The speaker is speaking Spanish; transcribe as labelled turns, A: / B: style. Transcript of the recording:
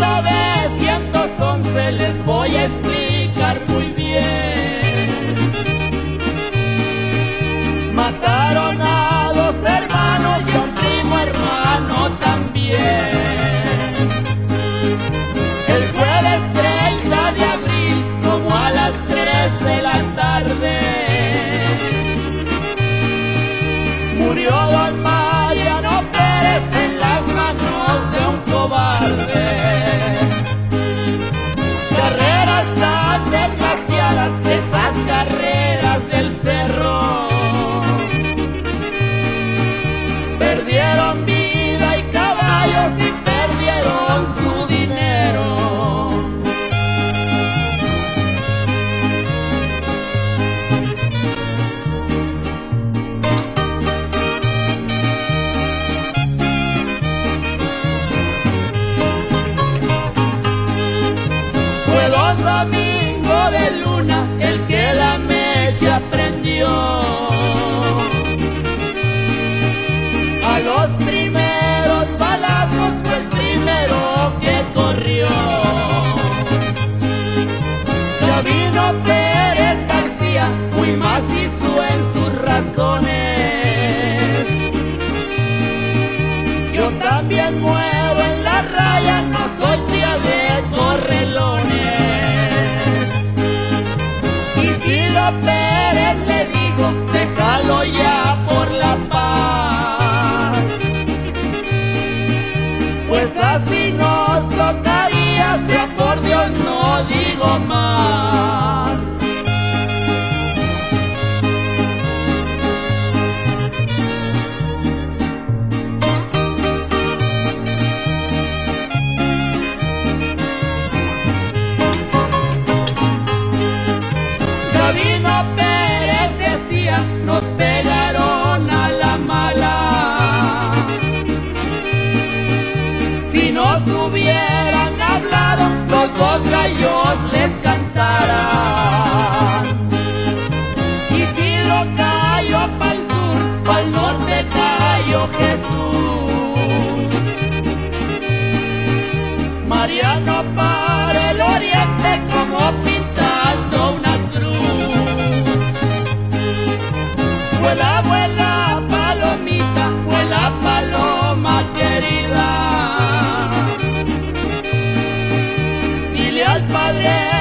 A: 1911 les voy a explicar muy bien. Mataron a dos hermanos y a un primo hermano también. El jueves 30 de abril, como a las 3 de la tarde, murió don Mariano Pérez en las manos de un cobarde. Carreras tan desgraciadas, esas carreras del cerro, perdieron vida y caballos y perdieron su dinero. Fue don Domingo de Luna el que la mecha prendió. A los primeros balazos fue el primero que corrió. Gabino Pérez García muy macizo en sus razones. Yo también muero en la raya, no soy tía de correlones. Y Silo Pérez le dijo, déjalo ya por la paz, pues así nos tocaría, sea por Dios no digo más. Gabino Pérez decía, nos pegaron a la mala. Si nos hubieran hablado, los dos gallos les cantaran. Isidro cayó pa'l sur, pa'l norte cayó Jesús. Mariano para el oriente como pintando una cruz. Vuela, vuela, palomita, vuela, paloma querida. Dile al Padre